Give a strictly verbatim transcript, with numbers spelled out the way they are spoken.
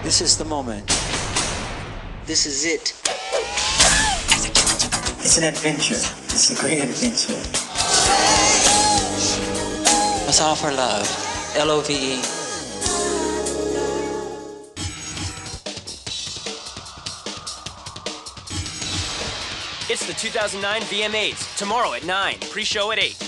This is the moment. This is it. It's an adventure. It's a great adventure. Let's offer love. L O V E. It's the two thousand nine V M As, tomorrow at nine, pre-show at eight.